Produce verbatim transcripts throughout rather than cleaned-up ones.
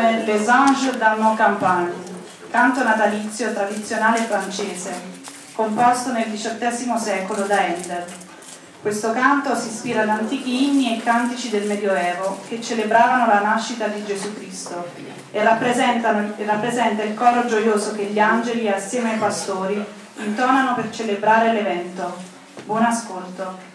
ascoltare Les Anges dans nos campagnes, canto natalizio tradizionale francese, composto nel diciottesimo secolo da Handel. Questo canto si ispira ad antichi inni e cantici del Medioevo che celebravano la nascita di Gesù Cristo e rappresentano, e rappresenta il coro gioioso che gli angeli, assieme ai pastori, intonano per celebrare l'evento. Buon ascolto.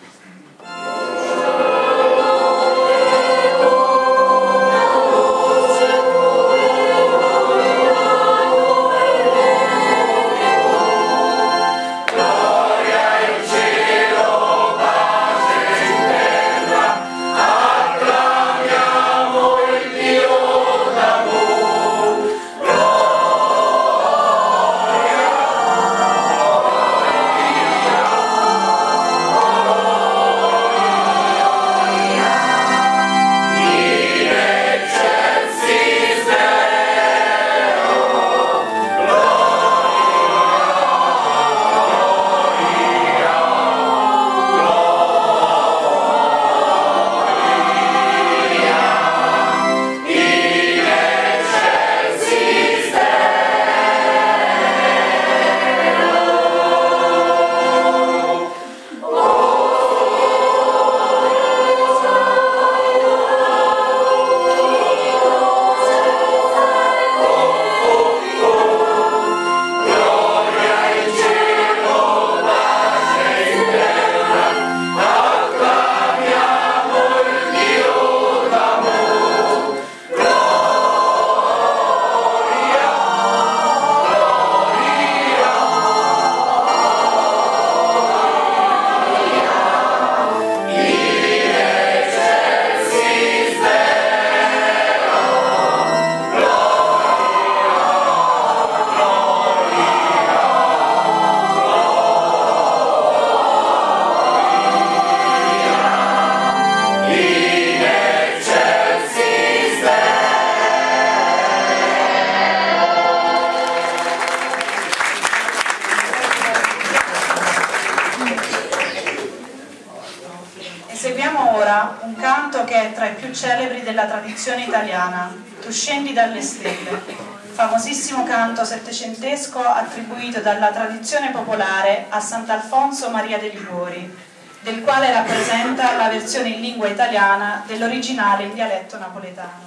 Celebri della tradizione italiana, Tu scendi dalle stelle, famosissimo canto settecentesco attribuito dalla tradizione popolare a Sant'Alfonso Maria de' Liguori, del quale rappresenta la versione in lingua italiana dell'originale in dialetto napoletano.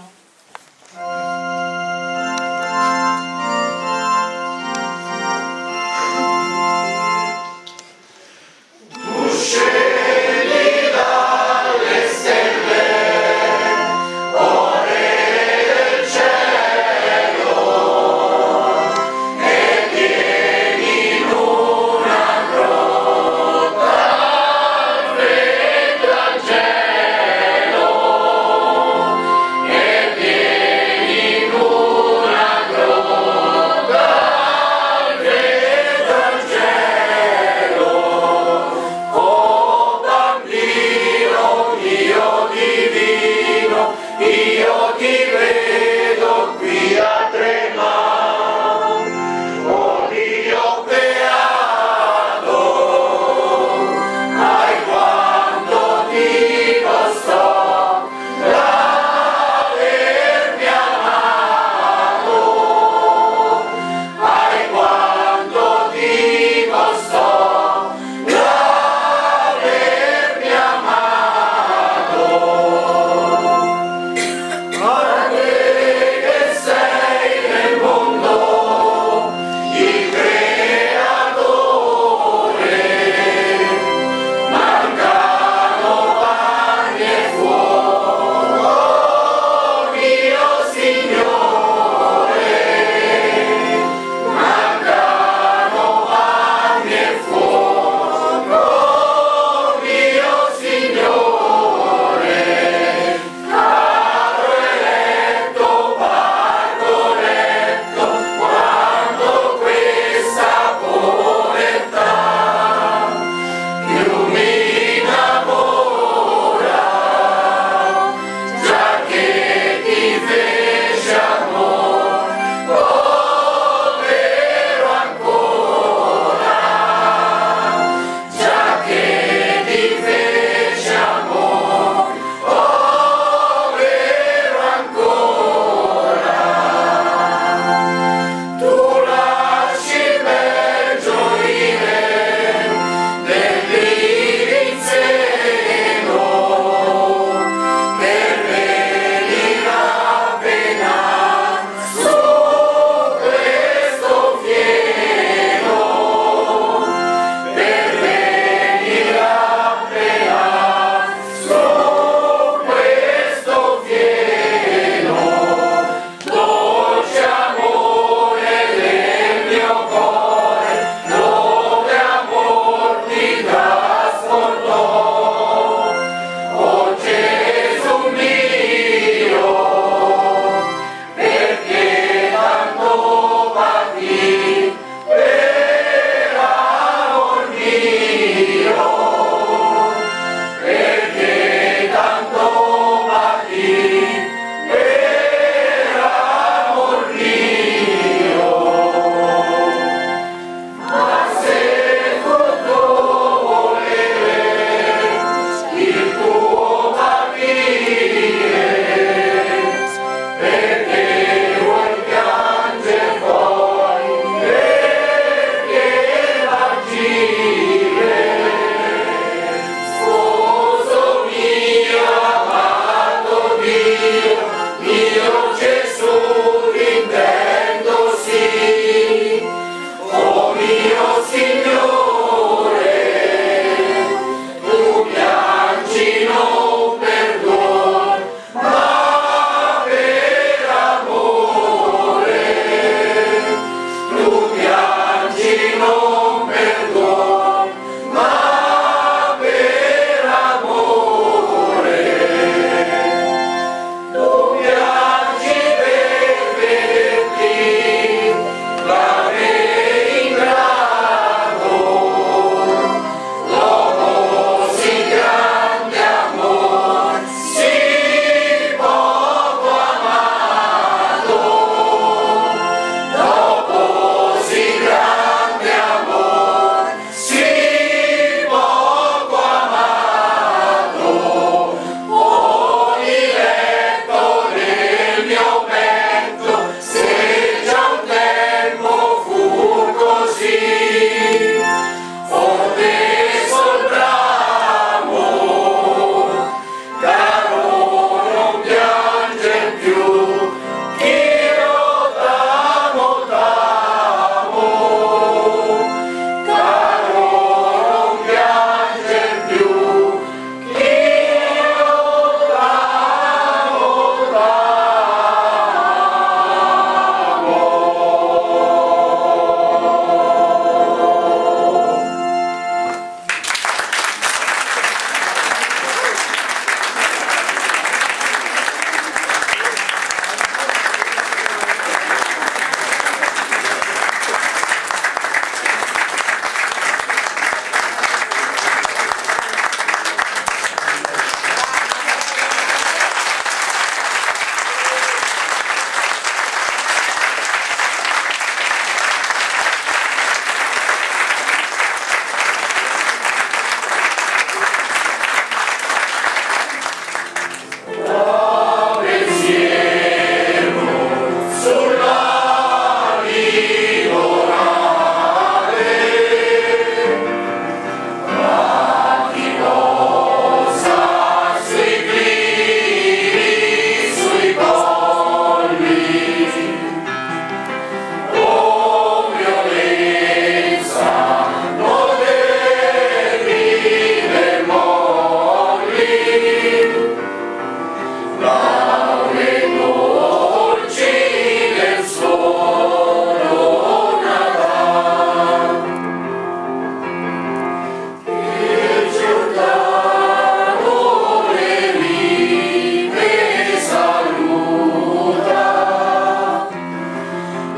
Yeah.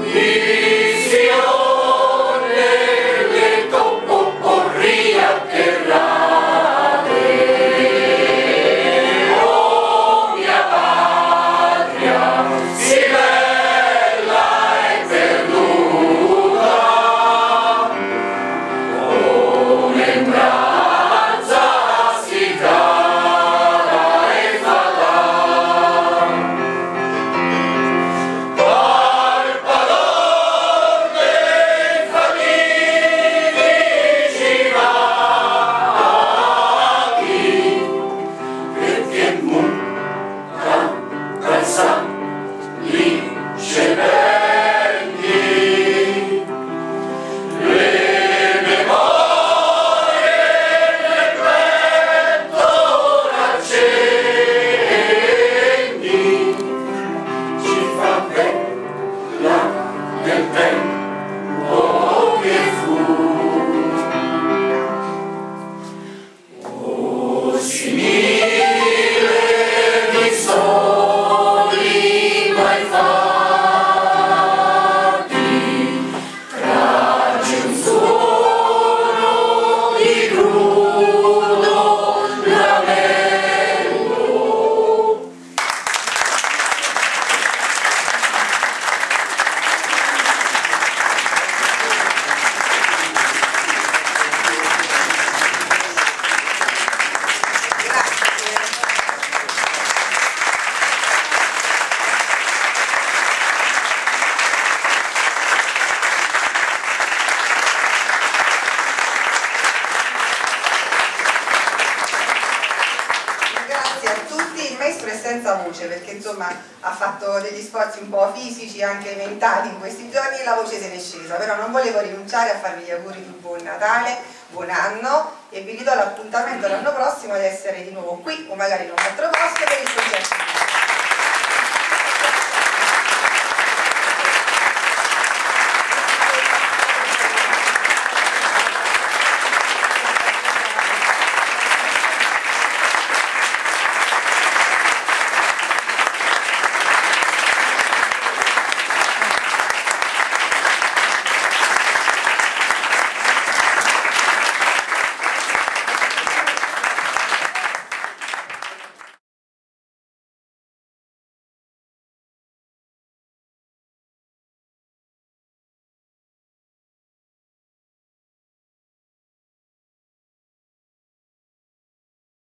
Senza voce, perché insomma ha fatto degli sforzi un po' fisici, anche mentali in questi giorni, e la voce se n'è scesa, però non volevo rinunciare a farvi gli auguri di buon Natale, buon anno, e vi ridò l'appuntamento l'anno prossimo ad essere di nuovo qui o magari in un altro posto per il concerto.